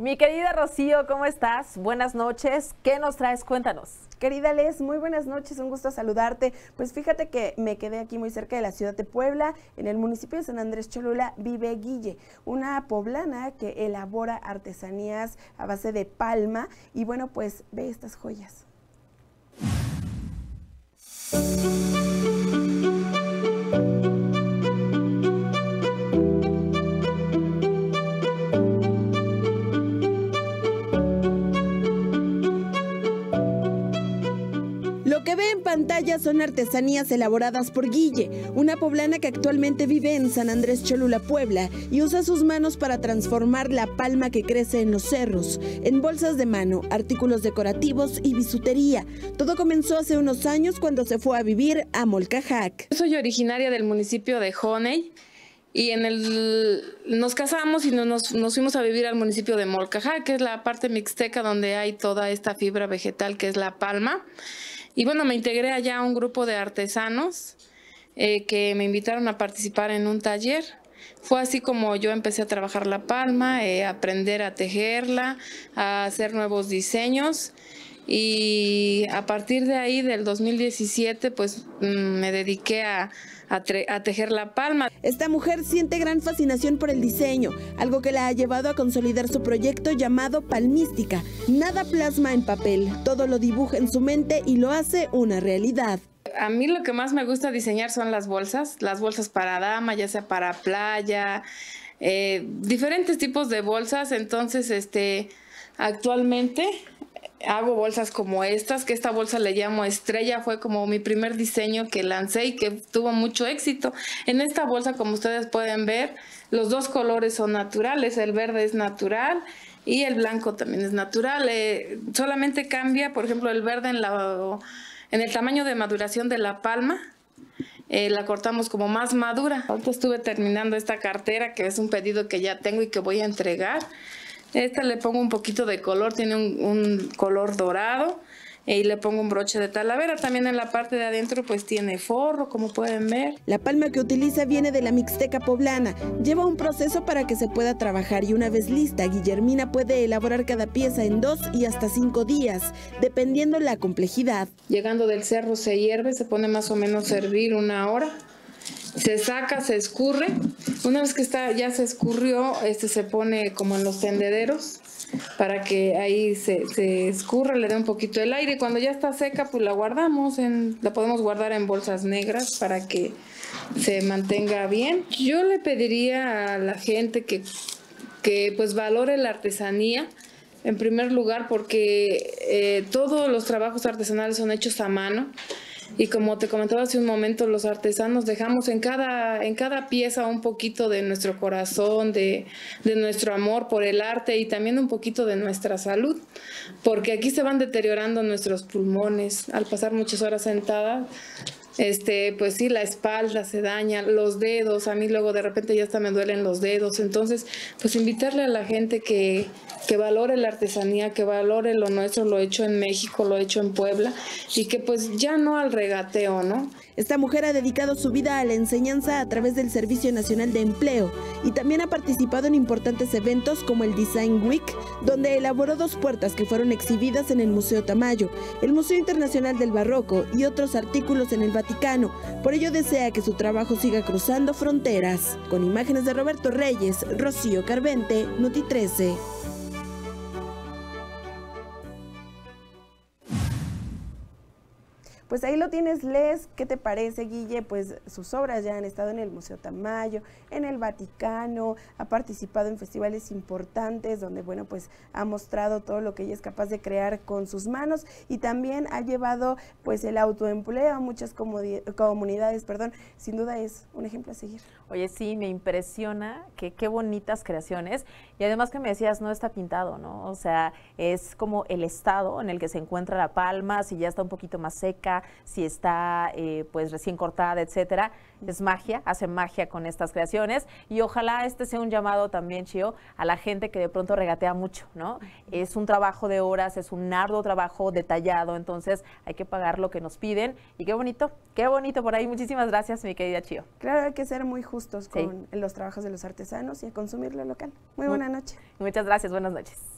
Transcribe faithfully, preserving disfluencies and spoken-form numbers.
Mi querida Rocío, ¿cómo estás? Buenas noches. ¿Qué nos traes? Cuéntanos. Querida Les, muy buenas noches, un gusto saludarte. Pues fíjate que me quedé aquí muy cerca de la ciudad de Puebla, en el municipio de San Andrés Cholula, vive Guille, una poblana que elabora artesanías a base de palma y bueno, pues ve estas joyas. Lo que ve en pantalla son artesanías elaboradas por Guille, una poblana que actualmente vive en San Andrés Cholula, Puebla, y usa sus manos para transformar la palma que crece en los cerros, en bolsas de mano, artículos decorativos y bisutería. Todo comenzó hace unos años cuando se fue a vivir a Molcajac. Yo soy originaria del municipio de Joney y en el, nos casamos y nos, nos fuimos a vivir al municipio de Molcajac, que es la parte mixteca donde hay toda esta fibra vegetal que es la palma. Y bueno, me integré allá a un grupo de artesanos eh, que me invitaron a participar en un taller. Fue así como yo empecé a trabajar la palma, eh, a aprender a tejerla, a hacer nuevos diseños. Y a partir de ahí, del dos mil diecisiete, pues me dediqué a, a, a tejer la palma. Esta mujer siente gran fascinación por el diseño, algo que la ha llevado a consolidar su proyecto llamado Palmística. Nada plasma en papel, todo lo dibuja en su mente y lo hace una realidad. A mí lo que más me gusta diseñar son las bolsas, las bolsas para dama, ya sea para playa, eh, diferentes tipos de bolsas. Entonces, este, actualmente hago bolsas como estas, que esta bolsa le llamo Estrella, fue como mi primer diseño que lancé y que tuvo mucho éxito. En esta bolsa, como ustedes pueden ver, los dos colores son naturales, el verde es natural y el blanco también es natural. Eh, solamente cambia, por ejemplo, el verde en, la, en el tamaño de maduración de la palma. Eh, la cortamos como más madura. Ahorita estuve terminando esta cartera, que es un pedido que ya tengo y que voy a entregar. Esta le pongo un poquito de color, tiene un, un color dorado y le pongo un broche de talavera. También en la parte de adentro pues tiene forro, como pueden ver. La palma que utiliza viene de la mixteca poblana. Lleva un proceso para que se pueda trabajar y una vez lista, Guillermina puede elaborar cada pieza en dos y hasta cinco días, dependiendo la complejidad. Llegando del cerro se hierve, se pone más o menos a hervir una hora. Se saca, se escurre. Una vez que está, ya se escurrió, este se pone como en los tendederos para que ahí se, se escurra, le dé un poquito el aire. Cuando ya está seca, pues la guardamos, en, la podemos guardar en bolsas negras para que se mantenga bien. Yo le pediría a la gente que, que pues valore la artesanía. En primer lugar, porque eh, todos los trabajos artesanales son hechos a mano. Y como te comentaba hace un momento, los artesanos dejamos en cada, en cada pieza un poquito de nuestro corazón, de, de nuestro amor por el arte y también un poquito de nuestra salud, porque aquí se van deteriorando nuestros pulmones al pasar muchas horas sentadas. Este, pues sí, la espalda se daña, los dedos, a mí luego de repente ya hasta me duelen los dedos. Entonces, pues invitarle a la gente que, que valore la artesanía, que valore lo nuestro, lo hecho en México, lo hecho en Puebla, y que pues ya no al regateo, ¿no? Esta mujer ha dedicado su vida a la enseñanza a través del Servicio Nacional de Empleo y también ha participado en importantes eventos como el Design Week, donde elaboró dos puertas que fueron exhibidas en el Museo Tamayo, el Museo Internacional del Barroco y otros artículos en el Vaticano. Por ello desea que su trabajo siga cruzando fronteras. Con imágenes de Roberto Reyes, Rocío Carvente, Noti trece. Pues ahí lo tienes, Les. ¿Qué te parece, Guille? Pues sus obras ya han estado en el Museo Tamayo, en el Vaticano, ha participado en festivales importantes donde, bueno, pues ha mostrado todo lo que ella es capaz de crear con sus manos y también ha llevado, pues, el autoempleo a muchas comunidades, perdón. Sin duda es un ejemplo a seguir. Oye, sí, me impresiona que qué bonitas creaciones y además que me decías, no está pintado, ¿no? O sea, es como el estado en el que se encuentra la palma, si ya está un poquito más seca, si está eh, pues recién cortada, etcétera. Es magia, hace magia con estas creaciones y ojalá este sea un llamado también, Chio, a la gente que de pronto regatea mucho, ¿no? Es un trabajo de horas, es un arduo trabajo detallado, entonces hay que pagar lo que nos piden y qué bonito, qué bonito por ahí. Muchísimas gracias, mi querida Chio. Claro, hay que ser muy justos con sí. los trabajos de los artesanos y a consumir lo local. Muy buena noche. Muchas gracias, buenas noches.